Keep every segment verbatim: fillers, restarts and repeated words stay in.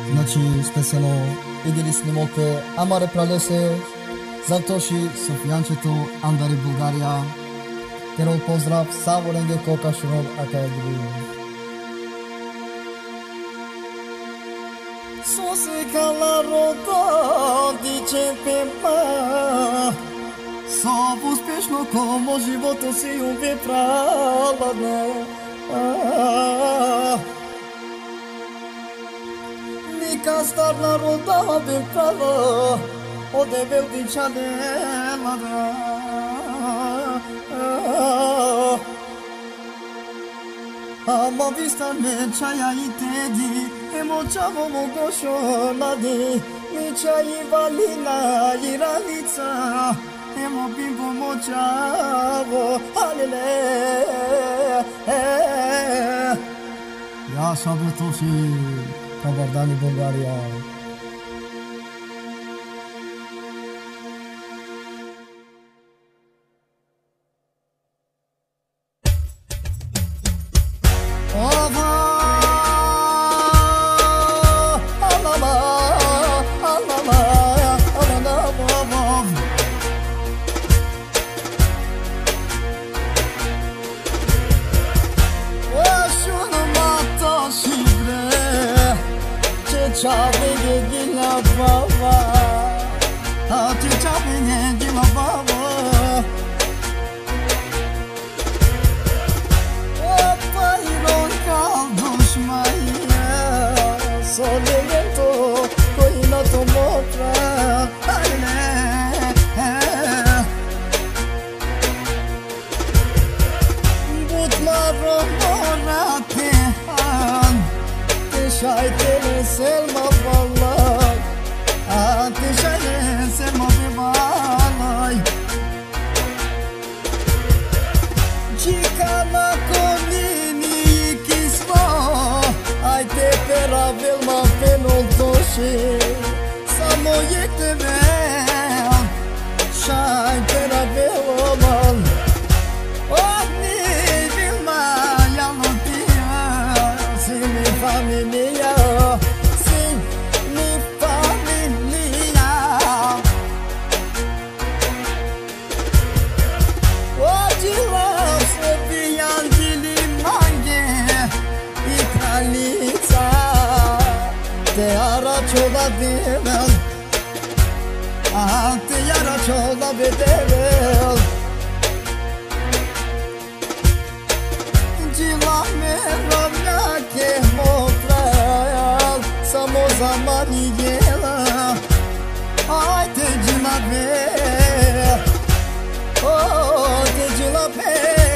Znači specijalno vidjeli snimok Amare Pralese, Zavtoši, Sofijančetu, Andari Bulgarija. Terol pozdrav, Savorenge Kokašurov Akadri. Sosekala roda, diče pempa. Sov uspješno komo životu si uvijek praladne. Neka star naroda bi prava, ode veldiča nelada. Ama vista me čaja i tedi, emo čavo mogo šoladi, mi čaji valina i ralica, emo bimbo močavo, alele. Ja šabe toši, Kabardani Bulgarija. Chave gila baba, ati chave gila baba. Opa iron kaldush maya, solemento koina to mopra. But maro morate han, te shaitele selma vallahi, te shaitele selma vallahi. Chicana konini kisma, ai te peravel ma penol toshi, samo yekte vel, shai peravel omal. Oni vilma yalutia, si mi familia, si mi familia. Oggi la Sofijančili mange, Italija, te aračola devel, a te aračola bedevel. Dila me rovnjake motrajal, samo za manijela, aj te dila me, o te dila me.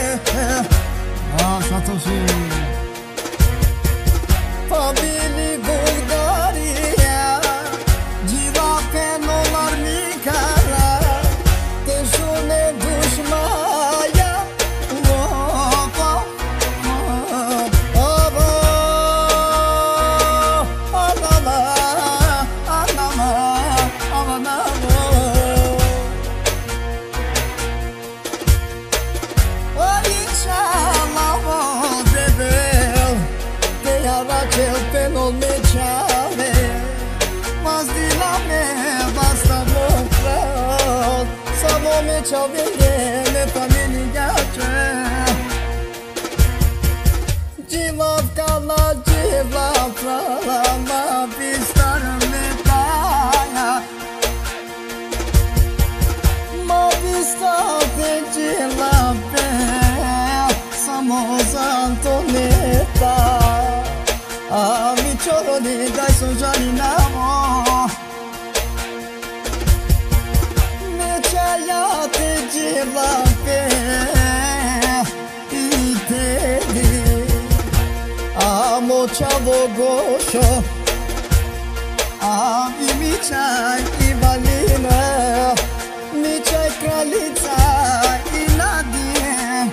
A šta to si? Fabili Bulgarija, dila penolar nikara, te žune dušmaja. Cel penol me čave, mas dila me basta mokrat, samo me čave me familija če. Djilav kala djilav prala ma bistar me paja, ma bistar te djilav pe, samo za Antoneta. A mi čoroni daj su žali namo, neće ja te djela pe i tebi, a moćavo gošo, a i mi čaj i valina, mi čaj kraljica i nadije,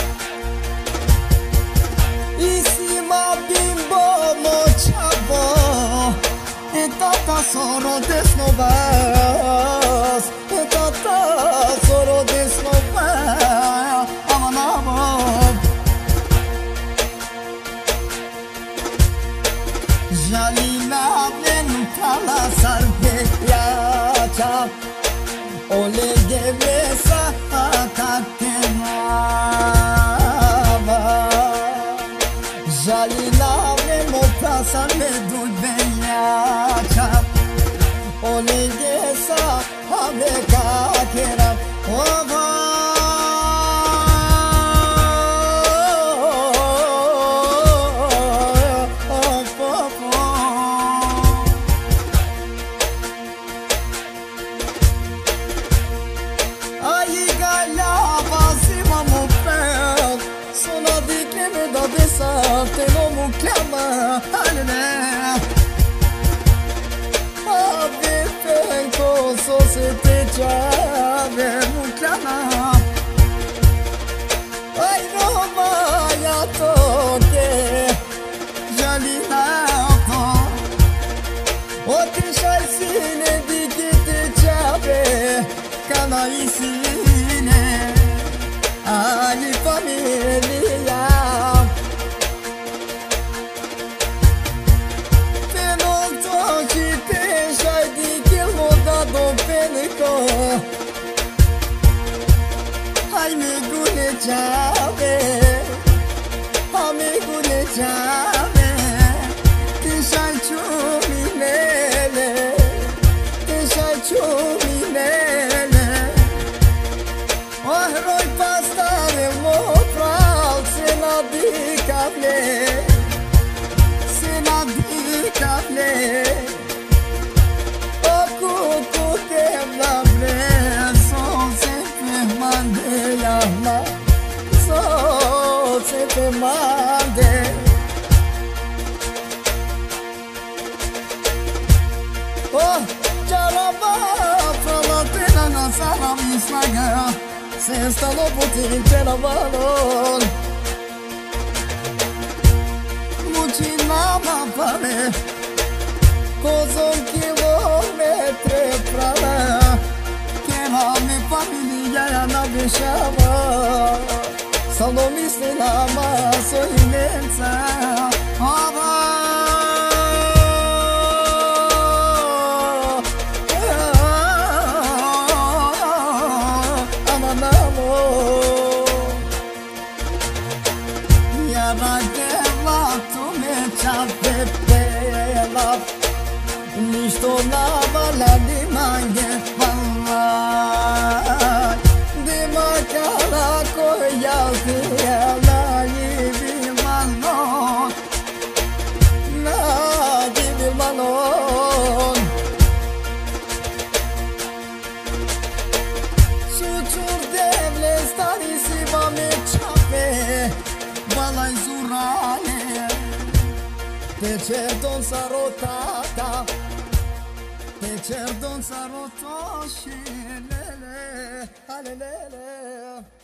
i sima bimbo moćavo, e tata soro desno vas, e tata soro desno vas, aman aman. Jali Jalina venu kala sarbe yacha Ole gebe sa kakenava Jalina venu prasa me dulbe yacha Ole gesa habe kakera Ova te lo mu chiama alene ave penco so se te chave mu chiama ai no vaya toque Jalina to o ti shai sine di che te chave kana isine ali familia Ai me gune chave Ame gune chave Te shai chumi nele Te shai chumi nele Oh roi pastare mo pral Se na di kable Se na di kable Oh cucu te vabre So se te mande Oh, jaraba Pralatena na sala mi svaga Se stano putin ce la valon Mucina ma pare Cozon kilometre prala Kera mi familia ja navišava Samo misli nama sojinenca Ova Amanamo Jara geva tu me čave pela Ništo nama la di mange pala Te cer don sarotata Te cer don sarotoshi Lele, alelele